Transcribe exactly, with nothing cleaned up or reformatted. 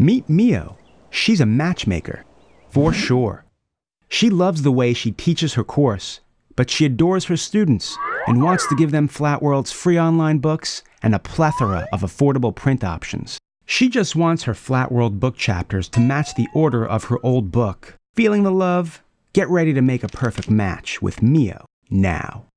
Meet MIYO. She's a matchmaker, for sure. She loves the way she teaches her course, but she adores her students and wants to give them Flatworld's free online books and a plethora of affordable print options. She just wants her Flatworld book chapters to match the order of her old book. Feeling the love? Get ready to make a perfect match with MIYO now.